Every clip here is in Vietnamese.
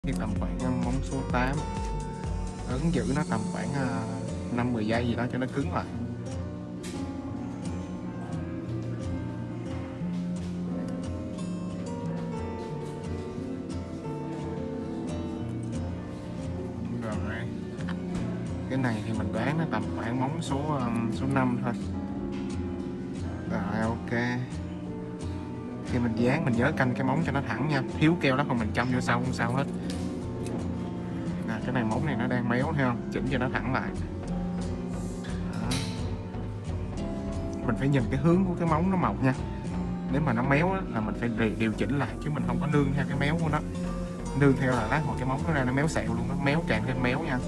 thì tầm khoảng móng số 8, ấn giữ nó tầm khoảng 5-10 giây gì đó cho nó cứng lại. Rồi cái này thì mình đoán nó tầm khoảng móng số 5 thôi. Rồi ok, khi mình dán mình nhớ canh cái móng cho nó thẳng nha, thiếu keo đó không mình châm vô sau không sao hết. Cái này móng này nó đang méo thấy không, chỉnh cho nó thẳng lại. Đó. Mình phải nhìn cái hướng của cái móng nó mọc nha, nếu mà nó méo á, là mình phải điều chỉnh lại chứ mình không có nương theo cái méo của nó. Nương theo là lát hồi cái móng nó ra nó méo xẹo luôn, nó méo càng thêm méo nha.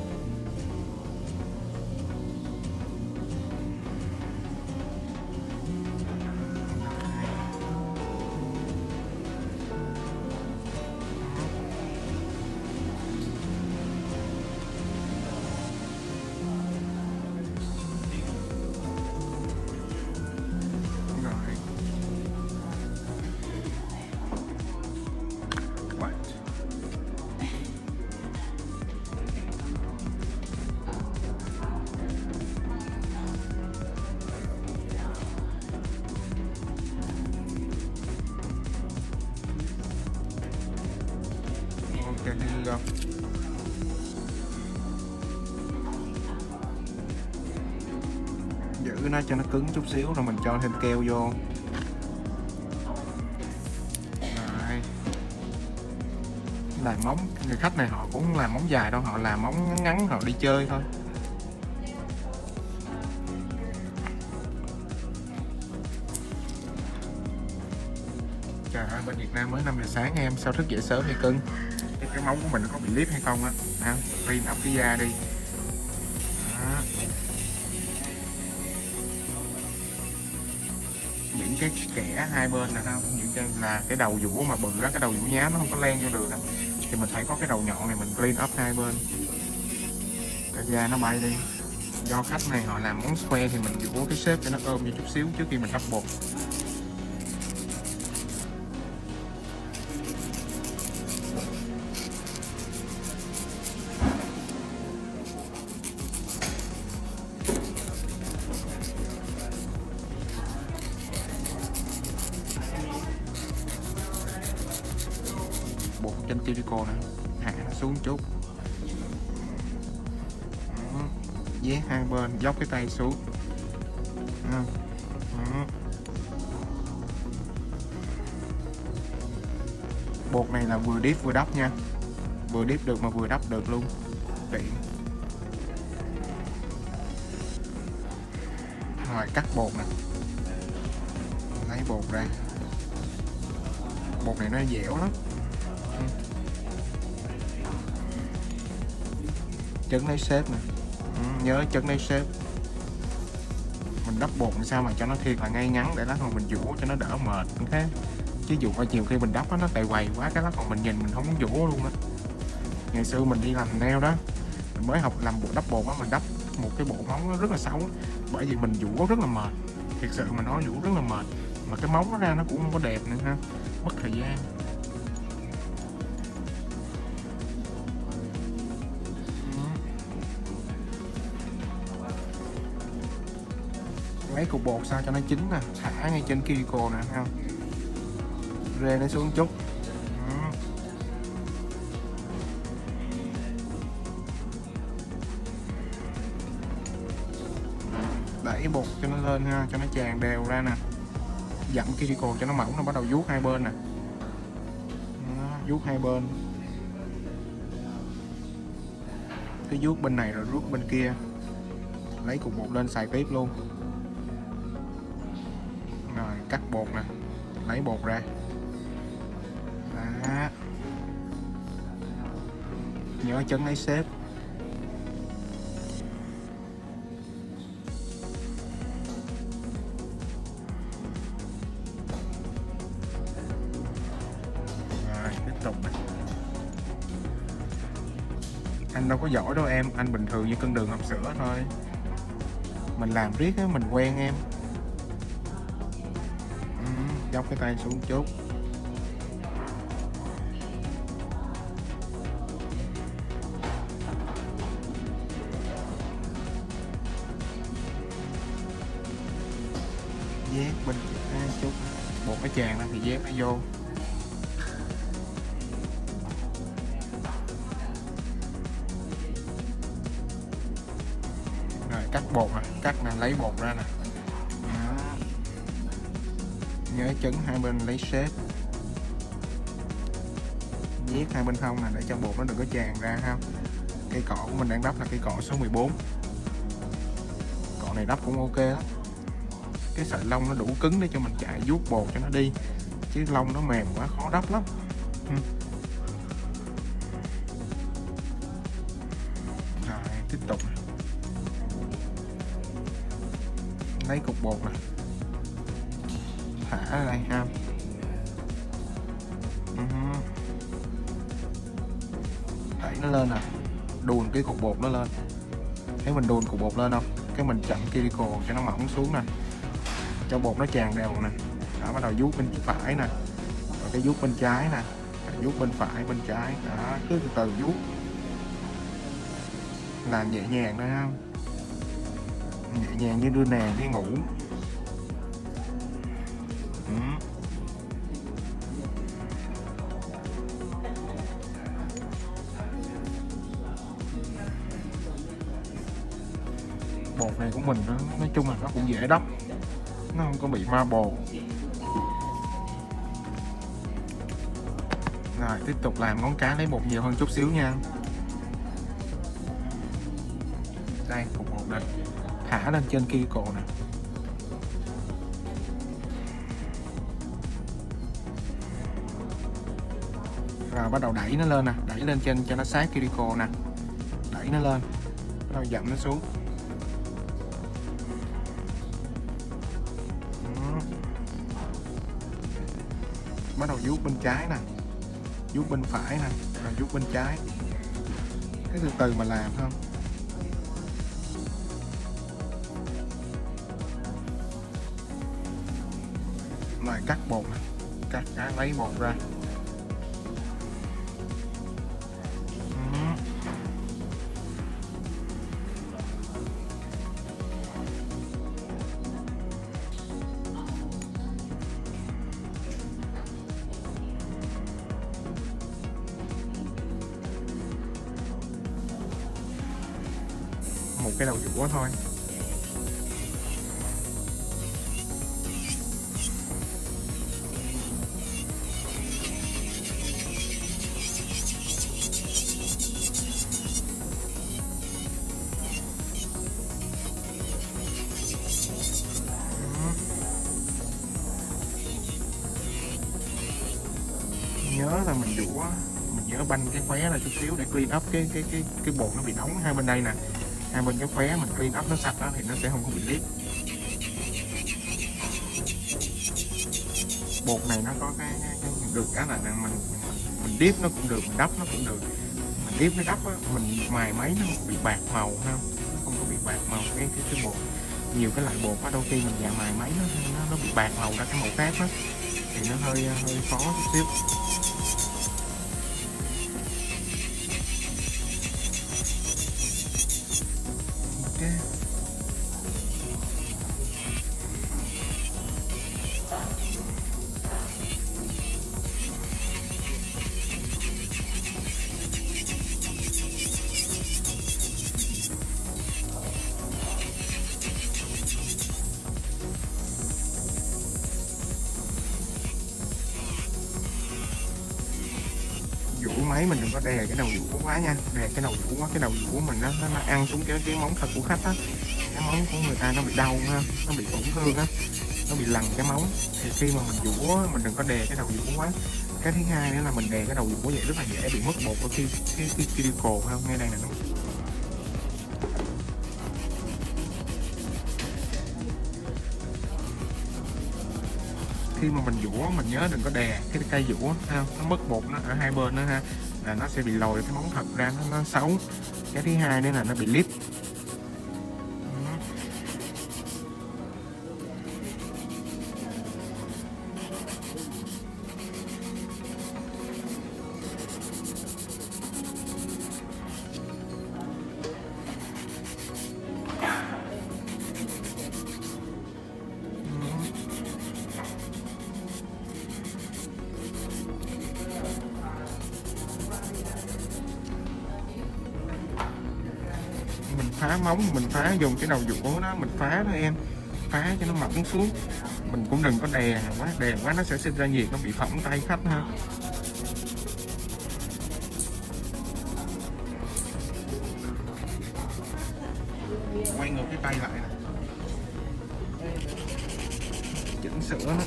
Ok, here go. Giữ nó cho nó cứng chút xíu rồi mình cho thêm keo vô. Rồi. Làm móng, người khách này họ cũng không làm móng dài đâu, họ làm móng ngắn ngắn họ đi chơi thôi. Trời ơi, bên Việt Nam mới 5 giờ sáng em, sao thức dậy sớm vậy cưng? Cái móng của mình có bị liếp hay không á? Clean up cái da đi. Đó. Những cái kẽ hai bên nè không, những cái là cái đầu vũa mà bự đó, cái đầu vũa nhám nó không có len vô được đó. Thì mình phải có cái đầu nhọn này mình clean up hai bên, cái da nó bay đi. Do khách này họ làm móng square thì mình vũa cái shape cho nó ôm vô chút xíu trước khi mình đắp bột. Bột trên silicone nè, hạ nó xuống chút. Dán hai bên, dốc cái tay xuống. Bột này là vừa dip vừa đắp nha, vừa dip được mà vừa đắp được luôn, tiện. Rồi cắt bột nè, lấy bột ra. Bột này nó dẻo lắm. Chấn lấy shape nè, nhớ chấn lấy shape. Mình đắp bột làm sao mà cho nó thiệt là ngay ngắn để lát hồi mình vũa cho nó đỡ mệt thế. Chứ dụ qua nhiều khi mình đắp nó tệ quầy quá, cái lát còn mình nhìn mình không muốn vũa luôn á. Ngày xưa mình đi làm nail đó, mình mới học làm đắp bột á, mình đắp một cái bộ móng nó rất là xấu, bởi vì mình vũa rất là mệt. Thiệt sự mà nói vũa rất là mệt, mà cái móng nó ra nó cũng không có đẹp nữa ha, mất thời gian. Lấy cục bột sao cho nó chín nè, thả ngay trên cuticle nè ha, rê nó xuống chút. Đẩy bột cho nó lên ha, cho nó tràn đều ra nè, dặm cuticle cho nó mỏng, nó bắt đầu vuốt hai bên nè. Đó, vuốt hai bên, cứ vuốt bên này rồi vuốt bên kia. Lấy cục bột lên xài tiếp luôn. Rồi cắt bột nè, lấy bột ra. Đó. Nhớ chấn lấy shape. Rồi tiếp tục nè. Anh đâu có giỏi đâu em, anh bình thường như cân đường hộp sữa thôi. Mình làm riết á, mình quen em. Dốc cái tay xuống chút. Vét bên chút bột nó tràn ra thì vét nó vô. Rồi cắt bột nè, cắt nè, lấy bột ra nè. Đó. Nhớ chấn hai bên lấy xếp, vét hai bên hông nè để cho bột nó đừng có tràn ra ha. Cây cọ của mình đang đắp là cây cọ số 14. Cọ này đắp cũng ok lắm. Cái sợi lông nó đủ cứng để cho mình chạy vuốt bột cho nó đi, chứ lông nó mềm quá khó đắp lắm. Rồi tiếp tục lấy cục bột nè, thả ở đây ha. Đẩy nó lên nè, đùn cái cục bột nó lên. Thấy mình đùn cục bột lên không? Cái mình chặn cuticle cho nó mỏng xuống nè, cho bột nó tràn đều nè. Đó, bắt đầu vuốt bên phải nè, rồi cái vuốt bên trái nè, vuốt bên phải bên trái. Đó, cứ từ từ vuốt, làm nhẹ nhàng thôi không, nhẹ nhàng như đưa nàng đi ngủ. Bột này của mình nó nói chung là nó cũng dễ đắp, nó không có bị ma bột. Rồi tiếp tục làm ngón cá, lấy bột nhiều hơn chút xíu nha. Đây cục bột đây, thả lên trên kia cổ nè. Rồi bắt đầu đẩy nó lên nè, đẩy lên trên cho nó sát cuticle nè, đẩy nó lên, bắt đầu dậm nó xuống. Bắt đầu vuốt bên trái nè, vuốt bên phải nè, rồi vuốt bên trái. Cái từ từ mà làm không. Rồi cắt bột nè, cắt cái lấy bột ra. Một cái đầu dũa thôi. Nhớ là mình dũa, mình nhớ banh cái khóe là chút xíu để clean up cái bột nó bị đóng hai bên đây nè, hai bên cái khóe mình clean up nó sạch đó thì nó sẽ không có bị liếc. Bột này nó có cái được cái là mình dip nó cũng được, mình đắp nó cũng được. Mình dip nó đắp á, mình mài máy nó không bị bạc màu ha, không có bị bạc màu cái bột. Nhiều cái loại bột á đôi khi mình mài máy nó bị bạc màu ra cái màu khác á, thì nó hơi khó chút xíu. Vũ máy mình đừng có đè cái đầu vũ quá nha, đè cái đầu vũ quá, cái đầu vũ mình nó ăn xuống cái móng thật của khách á, cái móng của người ta nó bị đau ha, nó bị tổn thương á, nó bị lằn cái móng. Thì khi mà mình vũ mình đừng có đè cái đầu vũ quá. Cái thứ hai nữa là mình đè cái đầu vũ vậy rất là dễ bị mất bột ở cái cuticle ha, ngay đây nè. Khi mà mình vũ mình nhớ đừng có đè cái cây vũ ha, nó mất bột nó ở hai bên đó ha, là nó sẽ bị lồi cái móng thật ra, nó xấu. Cái thứ hai nữa là nó bị lip. phá móng, mình phá dùng cái đầu dũa đó, mình phá đó em, phá cho nó mỏng xuống. Mình cũng đừng có đè quá nó sẽ sinh ra nhiệt, nó bị phỏng tay khách ha. Quay ngược cái tay lại nè, chỉnh sửa nó.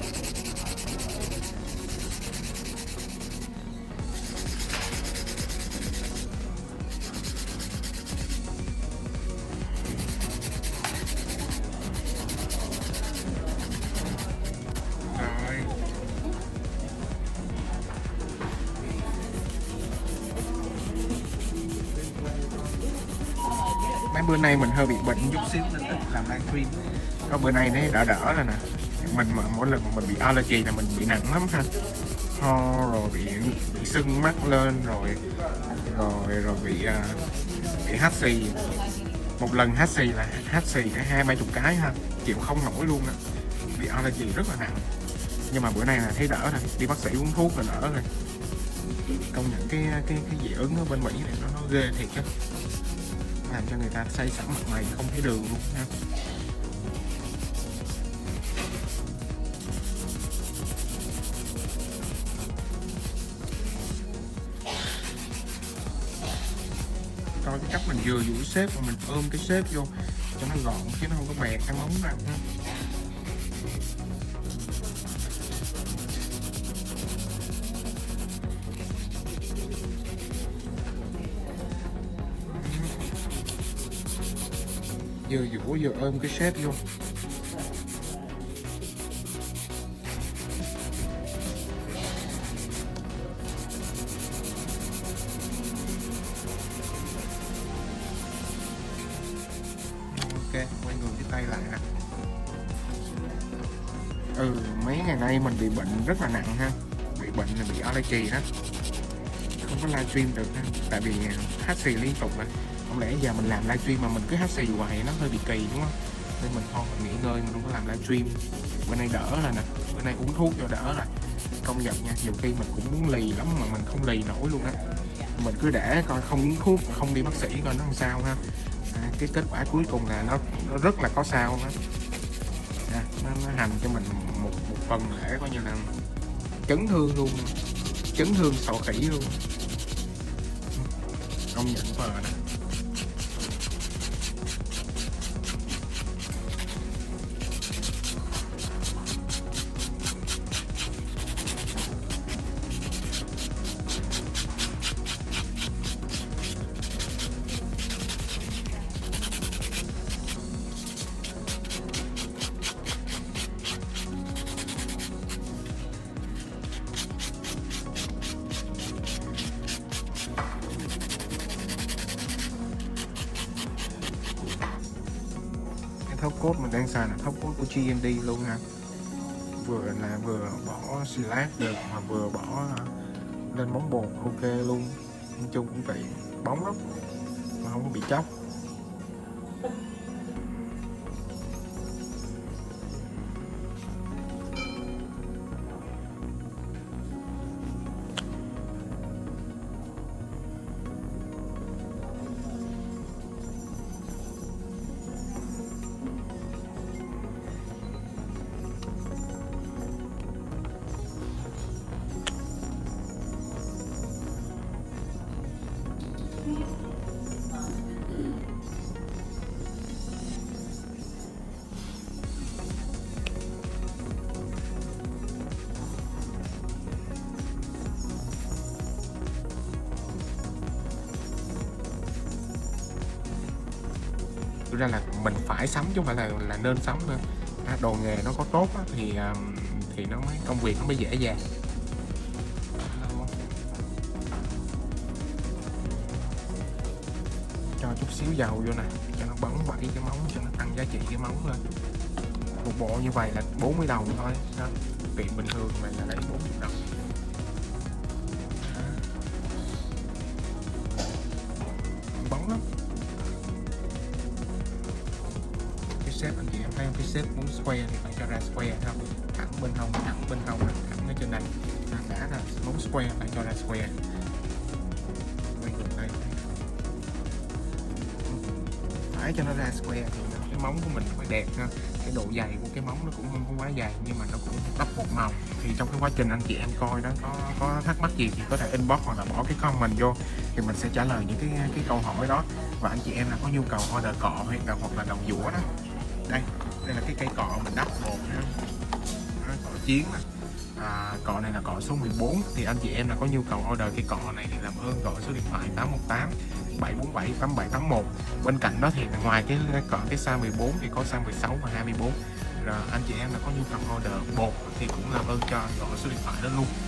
Mấy bữa nay mình hơi bị bệnh chút xíu nên ít làm livestream. Có bữa nay nó đỡ rồi nè. Mình mà mỗi lần mà mình bị allergy là mình bị nặng lắm ha. Ho rồi bị sưng mắt lên rồi bị hắt xì. Một lần hắt xì là hắt xì cả 20-30 cái ha, chịu không nổi luôn á. Bị allergy rất là nặng. Nhưng mà bữa nay là thấy đỡ rồi, đi bác sĩ uống thuốc là đỡ rồi. Công nhận cái dị ứng ở bên Mỹ này nó ghê thiệt á, làm cho người ta say sẩm mặt mày không thấy đường luôn ha. Coi cái cách mình vừa duỗi xếp mà mình ôm cái xếp vô cho nó gọn chứ nó không có bẹt cái móng ra ha. Vừa duỗi vừa ôm cái xếp vô. Ok, quay ngược cái tay lại nè. Mấy ngày nay mình bị bệnh rất là nặng ha. Bị bệnh là bị allergy đó. Không có livestream được ha, tại vì hắt xì liên tục rồi. Không lẽ giờ mình làm livestream mà mình cứ hắt xì hoài nó hơi bị kỳ đúng không? Nên mình thôi mình nghỉ ngơi, mình không có làm livestream. Bữa nay đỡ rồi nè, bữa nay uống thuốc cho đỡ rồi. Công nhận nha, nhiều khi mình cũng muốn lì lắm mà mình không lì nổi luôn á. Mình cứ để coi không uống thuốc, không đi bác sĩ coi nó làm sao ha. Cái kết quả cuối cùng là nó rất là có sao đó. Nó hành cho mình một phần để coi như là chấn thương luôn, chấn thương sọ khỉ luôn. Công nhận vờ nè. Thóc cốt mình đang xài là thóc cốt của GMD luôn ha, vừa bỏ slash được mà vừa bỏ lên bóng bột ok luôn. Nói chung cũng tiện, bóng lắm mà không có bị chóc. Thực ra là mình phải sắm chứ không phải là nên sắm nữa. Đồ nghề nó có tốt á, thì nó mới công việc nó mới dễ dàng. Cho chút xíu dầu vô nè cho nó bóng bẩy cái móng, cho nó tăng giá trị cái móng lên. Một bộ như vậy là 40 đồng thôi đó. Tiệm bình thường này là lấy 40 đồng. Bóng lắm. Cái xếp anh chị em thấy cái xếp muốn square thì phải cho ra square không? Thẳng bên hông này, thẳng ở trên này. Đã ra muốn square phải cho ra square. Quay ngược đây. phải cho nó ra square thì cái móng của mình phải đẹp ha. Cái độ dày của cái móng nó cũng không có quá dày nhưng mà nó cũng đắp một màu. Thì trong cái quá trình anh chị em coi đó có thắc mắc gì thì có thể inbox hoặc là bỏ cái comment vô thì mình sẽ trả lời những cái câu hỏi đó. Và anh chị em là có nhu cầu order cọ hay là hoặc là đầu dũa đó, đây là cái cây cọ mình đắp bột ha. Cọ chiến này. Cọ này là cọ số 14 thì anh chị em là có nhu cầu order cái cọ này thì làm ơn gọi số điện thoại 818 747 8781. Bên cạnh đó thì ngoài cái size 14 thì có size 16 và 24. Rồi anh chị em là có nhu cầu order bột thì cũng làm ơn cho gọi số điện thoại đó luôn.